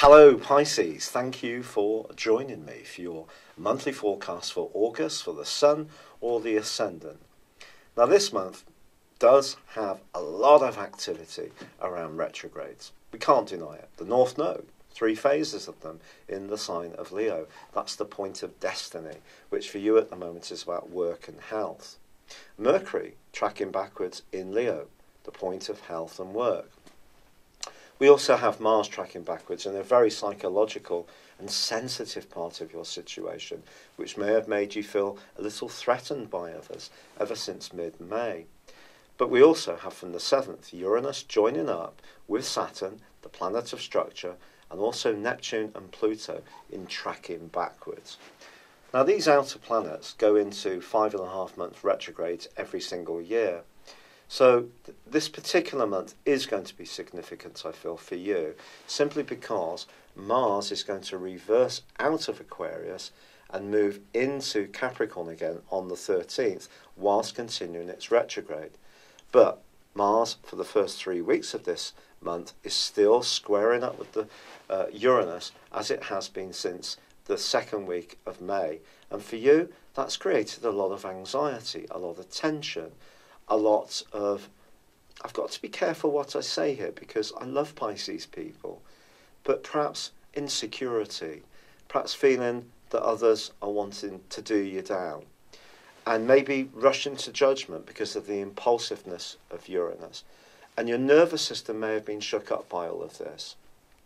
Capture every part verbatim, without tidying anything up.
Hello Pisces, thank you for joining me for your monthly forecast for August for the Sun or the Ascendant. Now this month does have a lot of activity around retrogrades. We can't deny it. The North Node, three phases of them in the sign of Leo. That's the point of destiny, which for you at the moment is about work and health. Mercury tracking backwards in Leo, the point of health and work. We also have Mars tracking backwards in a very psychological and sensitive part of your situation, which may have made you feel a little threatened by others ever since mid-May. But we also have from the seventh Uranus joining up with Saturn, the planet of structure, and also Neptune and Pluto in tracking backwards. Now these outer planets go into five and a half month retrogrades every single year. So th this particular month is going to be significant, I feel, for you, simply because Mars is going to reverse out of Aquarius and move into Capricorn again on the thirteenth, whilst continuing its retrograde. But Mars, for the first three weeks of this month, is still squaring up with the uh, Uranus, as it has been since the second week of May. And for you, that's created a lot of anxiety, a lot of tension, a lot of, I've got to be careful what I say here because I love Pisces people, but perhaps insecurity, perhaps feeling that others are wanting to do you down, and maybe rushing to judgment because of the impulsiveness of Uranus. And your nervous system may have been shook up by all of this.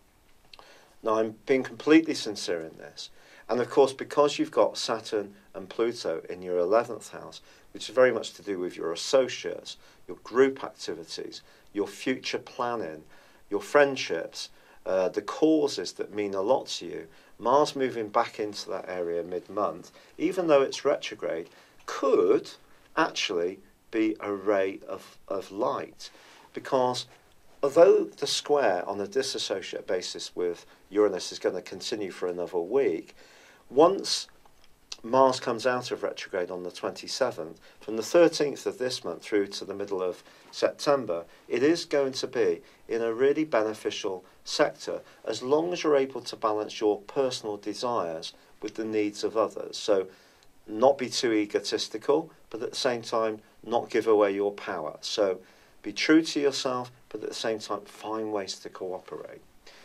Now, I'm being completely sincere in this. And of course, because you've got Saturn and Pluto in your eleventh house, which is very much to do with your associates, your group activities, your future planning, your friendships, uh, the causes that mean a lot to you, Mars moving back into that area mid-month, even though it's retrograde, could actually be a ray of, of light. Because although the square on a disassociate basis with Uranus is going to continue for another week, once Mars comes out of retrograde on the twenty-seventh, from the thirteenth of this month through to the middle of September, it is going to be in a really beneficial sector as long as you're able to balance your personal desires with the needs of others. So not be too egotistical, but at the same time not give away your power. So be true to yourself, but at the same time find ways to cooperate.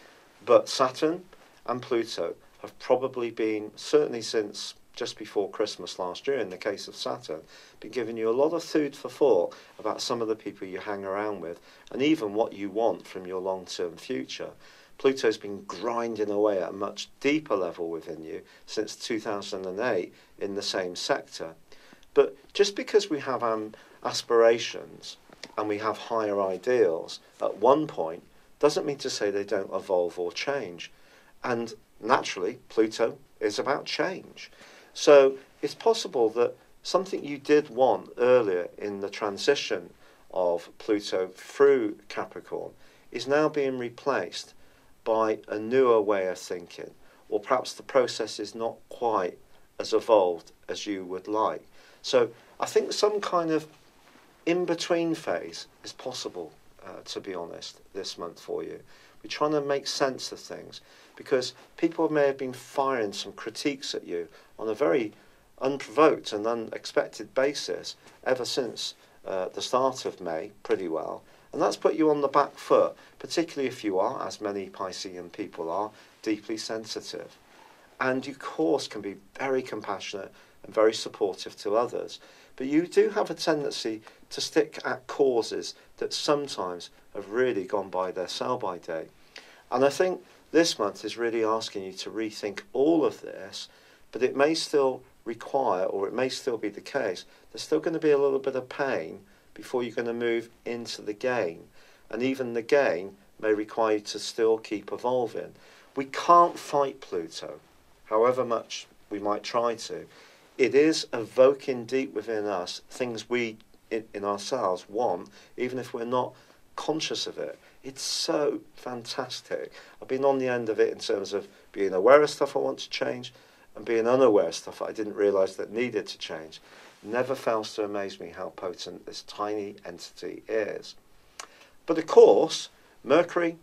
But Saturn and Pluto have probably been, certainly since just before Christmas last year, in the case of Saturn, been giving you a lot of food for thought about some of the people you hang around with, and even what you want from your long-term future. Pluto's been grinding away at a much deeper level within you since two thousand eight in the same sector. But just because we have um, aspirations and we have higher ideals at one point, doesn't mean to say they don't evolve or change. And naturally, Pluto is about change. So it's possible that something you did want earlier in the transition of Pluto through Capricorn is now being replaced by a newer way of thinking, or perhaps the process is not quite as evolved as you would like. So I think some kind of in-between phase is possible, uh, to be honest, this month for you. We're trying to make sense of things because people may have been firing some critiques at you on a very unprovoked and unexpected basis ever since uh, the start of May, pretty well. And that's put you on the back foot, particularly if you are, as many Piscean people are, deeply sensitive. And you, of course, can be very compassionate and very supportive to others. But you do have a tendency to stick at causes that sometimes have really gone by their sell-by date. And I think this month is really asking you to rethink all of this, but it may still require, or it may still be the case, there's still going to be a little bit of pain before you're going to move into the gain. And even the gain may require you to still keep evolving. We can't fight Pluto, however much we might try to. It is evoking deep within us things we in, in ourselves want, even if we're not conscious of it. It's so fantastic. I've been on the end of it in terms of being aware of stuff I want to change and being unaware of stuff I didn't realise that needed to change. Never fails to amaze me how potent this tiny entity is. But of course, Mercury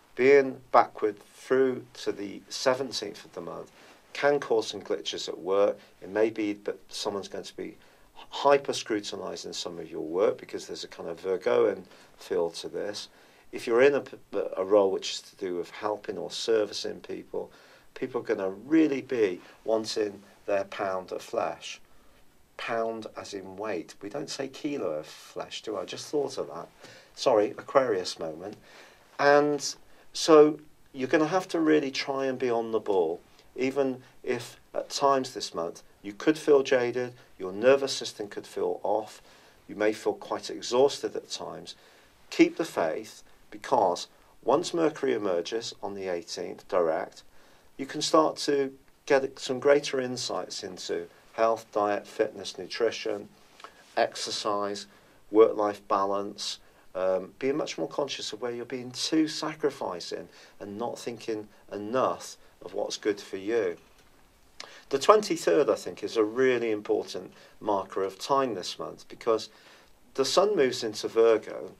being backward through to the seventeenth of the month can cause some glitches at work. It may be that someone's going to be hyper scrutinising some of your work because there's a kind of Virgoan feel to this. If you're in a, a role which is to do with helping or servicing people, people are going to really be wanting their pound of flesh. Pound as in weight. We don't say kilo of flesh, do I? I just thought of that. Sorry, Aquarius moment. And so you're going to have to really try and be on the ball, even if at times this month you could feel jaded, your nervous system could feel off, you may feel quite exhausted at times. Keep the faith, because once Mercury emerges on the eighteenth direct, you can start to get some greater insights into health, diet, fitness, nutrition, exercise, work-life balance, um, being much more conscious of where you're being too sacrificing and not thinking enough of what's good for you. The twenty-third, I think, is a really important marker of time this month, because the Sun moves into Virgo,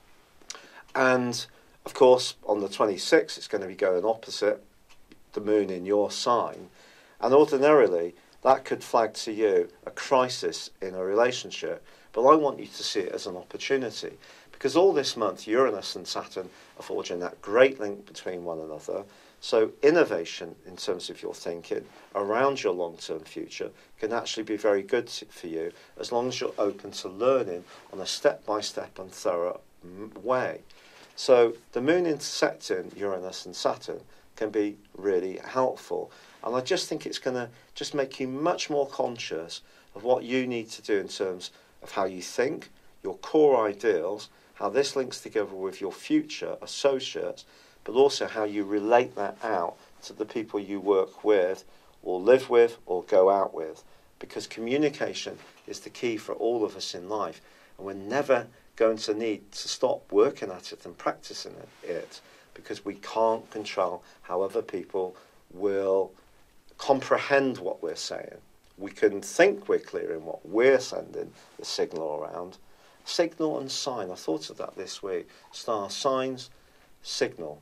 and of course on the twenty-sixth it's going to be going opposite the Moon in your sign, and ordinarily that could flag to you a crisis in a relationship, but I want you to see it as an opportunity, because all this month Uranus and Saturn are forging that great link between one another. So innovation in terms of your thinking around your long-term future can actually be very good for you, as long as you're open to learning on a step-by-step and thorough way. So the Moon intersecting Uranus and Saturn can be really helpful. And I just think it's going to just make you much more conscious of what you need to do in terms of how you think, your core ideals, how this links together with your future associates, but also how you relate that out to the people you work with or live with or go out with. Because communication is the key for all of us in life, and we're never going to need to stop working at it and practicing it, because we can't control how other people will comprehend what we're saying. We can think we're clear in what we're sending the signal around. Signal and sign. I thought of that this week. Star signs, signal.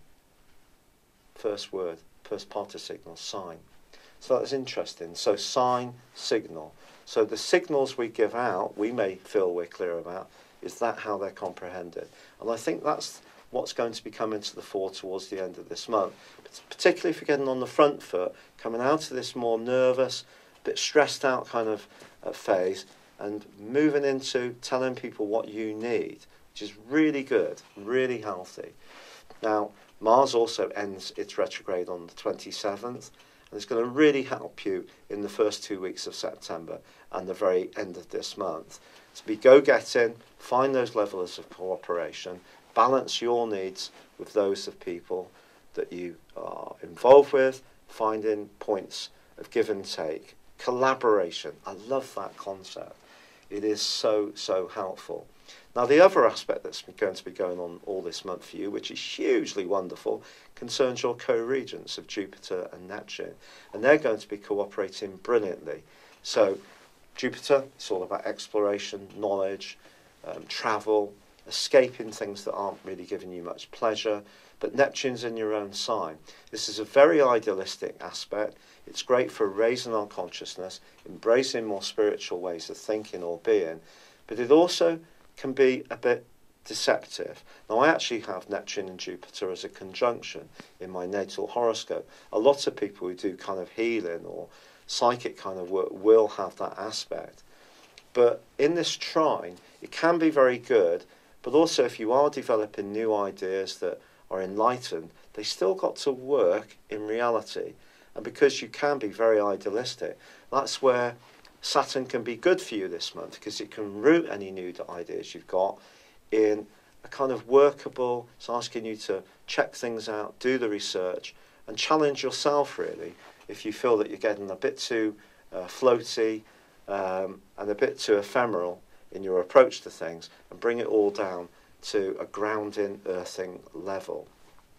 First word, first participle, sign. So that's interesting. So sign, signal. So the signals we give out, we may feel we're clear about, is that how they're comprehended? And I think that's what's going to be coming to the fore towards the end of this month. Particularly if you're getting on the front foot, coming out of this more nervous, bit stressed out kind of uh, phase, and moving into telling people what you need, which is really good, really healthy. Now, Mars also ends its retrograde on the twenty-seventh, and it's going to really help you in the first two weeks of September and the very end of this month to be go-getting, find those levels of cooperation, balance your needs with those of people that you are involved with, finding points of give and take, collaboration. I love that concept. It is so, so helpful. Now, the other aspect that's going to be going on all this month for you, which is hugely wonderful, concerns your co-regents of Jupiter and Neptune. And they're going to be cooperating brilliantly. So, Jupiter, it's all about exploration, knowledge, um, travel, escaping things that aren't really giving you much pleasure. But Neptune's in your own sign. This is a very idealistic aspect. It's great for raising our consciousness, embracing more spiritual ways of thinking or being. But it also can be a bit deceptive. Now, I actually have Neptune and Jupiter as a conjunction in my natal horoscope. A lot of people who do kind of healing or psychic kind of work will have that aspect. But in this trine, it can be very good, but also if you are developing new ideas that are enlightened, they still got to work in reality. And because you can be very idealistic, that's where Saturn can be good for you this month, because it can root any new ideas you've got in a kind of workable, it's asking you to check things out, do the research, and challenge yourself really if you feel that you're getting a bit too uh, floaty um, and a bit too ephemeral in your approach to things, and bring it all down to a grounding, earthing level.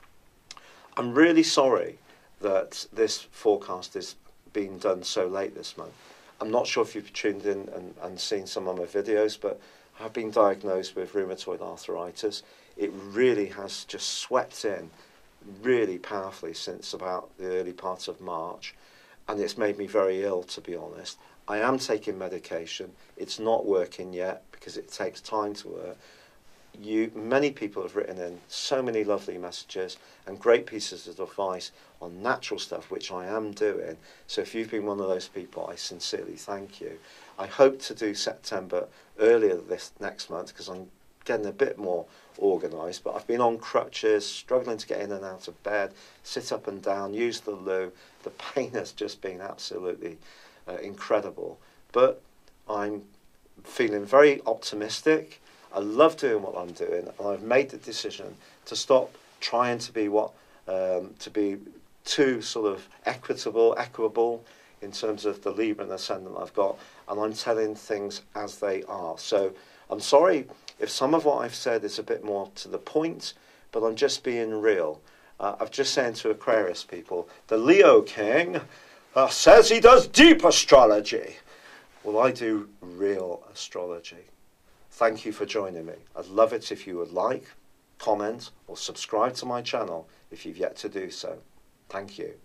I'm really sorry that this forecast is being done so late this month. I'm not sure if you've tuned in and, and seen some of my videos, but I've been diagnosed with rheumatoid arthritis. It really has just swept in really powerfully since about the early part of March, and it's made me very ill, to be honest. I am taking medication. It's not working yet because it takes time to work. You, many people have written in so many lovely messages and great pieces of advice on natural stuff, which I am doing. So if you've been one of those people, I sincerely thank you. I hope to do September earlier this next month because I'm getting a bit more organised, but I've been on crutches, struggling to get in and out of bed, sit up and down, use the loo. The pain has just been absolutely uh, incredible. But I'm feeling very optimistic. I love doing what I'm doing, and I've made the decision to stop trying to be what um, to be too sort of equitable, equable in terms of the Libra and Ascendant I've got, and I'm telling things as they are. So I'm sorry if some of what I've said is a bit more to the point, but I'm just being real. Uh, I've just saying to Aquarius people, the Leo King uh, says he does deep astrology. Well, I do real astrology. Thank you for joining me. I'd love it if you would like, comment, or subscribe to my channel if you've yet to do so. Thank you.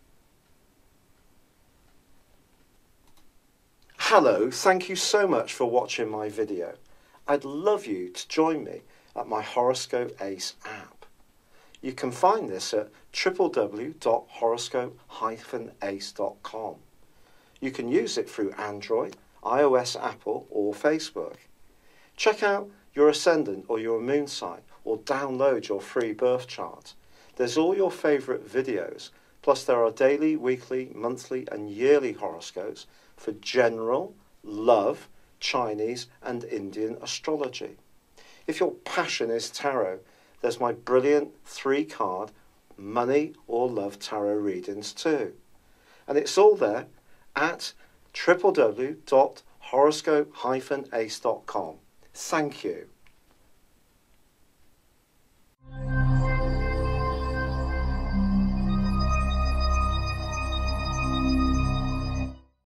Hello, thank you so much for watching my video. I'd love you to join me at my Horoscope Ace app. You can find this at w w w dot horoscope dash ace dot com. You can use it through Android, iOS, Apple, or Facebook. Check out your ascendant or your moon sign, or download your free birth chart. There's all your favourite videos, plus there are daily, weekly, monthly and yearly horoscopes for general, love, Chinese and Indian astrology. If your passion is tarot, there's my brilliant three-card money or love tarot readings too. And it's all there at w w w dot horoscope dash ace dot com. Thank you.